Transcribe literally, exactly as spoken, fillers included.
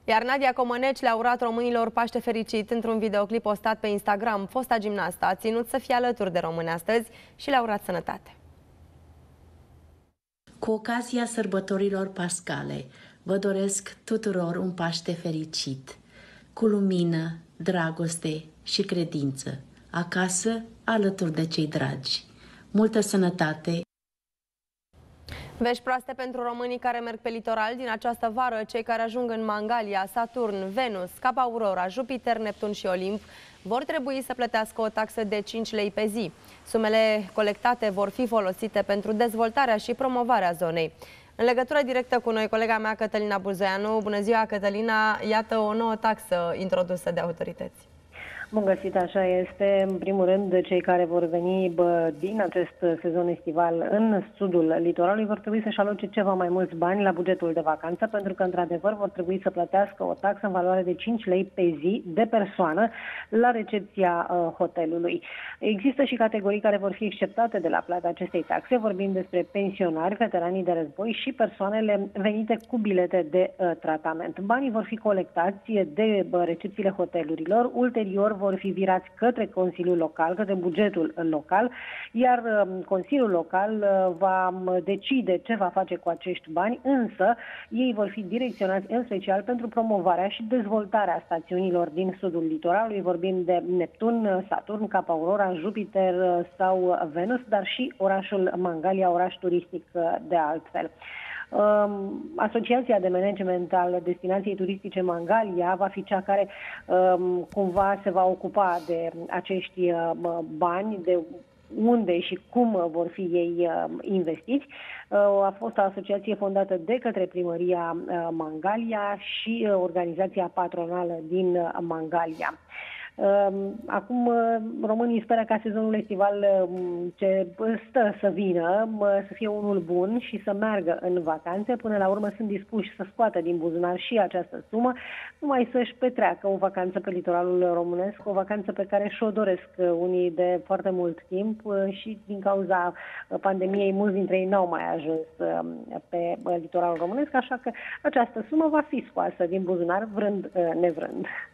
Iar Nadia Comăneci le-a urat românilor Paște fericit într-un videoclip postat pe Instagram. Fosta gimnastă a ținut să fie alături de români astăzi și le-a urat sănătate. Cu ocazia sărbătorilor pascale, vă doresc tuturor un Paște fericit, cu lumină, dragoste și credință, acasă, alături de cei dragi. Multă sănătate! Vești proaste pentru românii care merg pe litoral din această vară. Cei care ajung în Mangalia, Saturn, Venus, Cap Aurora, Jupiter, Neptun și Olimp vor trebui să plătească o taxă de cinci lei pe zi. Sumele colectate vor fi folosite pentru dezvoltarea și promovarea zonei. În legătură directă cu noi, colega mea Cătălina Buzoianu. Bună ziua, Cătălina! Iată o nouă taxă introdusă de autorități. Bun găsit, așa este. În primul rând, cei care vor veni bă, din acest sezon estival în sudul litoralului vor trebui să-și aloce ceva mai mulți bani la bugetul de vacanță, pentru că, într-adevăr, vor trebui să plătească o taxă în valoare de cinci lei pe zi de persoană la recepția uh, hotelului. Există și categorii care vor fi exceptate de la plata acestei taxe. Vorbim despre pensionari, veteranii de război și persoanele venite cu bilete de uh, tratament. Banii vor fi colectați de uh, recepțiile hotelurilor, ulterior vor fi virați către Consiliul Local, către bugetul local, iar Consiliul Local va decide ce va face cu acești bani, însă ei vor fi direcționați în special pentru promovarea și dezvoltarea stațiunilor din sudul litoralului. Vorbim de Neptun, Saturn, Cap Aurora, Jupiter sau Venus, dar și orașul Mangalia, oraș turistic de altfel. Asociația de Management al Destinației Turistice Mangalia va fi cea care um, cumva se va ocupa de acești uh, bani, de unde și cum vor fi ei uh, investiți. Uh, a fost o asociație fondată de către Primăria uh, Mangalia și uh, organizația patronală din uh, Mangalia. Acum românii speră ca sezonul estival ce stă să vină să fie unul bun și să meargă în vacanțe. Până la urmă sunt dispuși să scoată din buzunar și această sumă, numai să-și petreacă o vacanță pe litoralul românesc, o vacanță pe care și-o doresc unii de foarte mult timp și din cauza pandemiei mulți dintre ei n-au mai ajuns pe litoralul românesc, așa că această sumă va fi scoasă din buzunar vrând nevrând.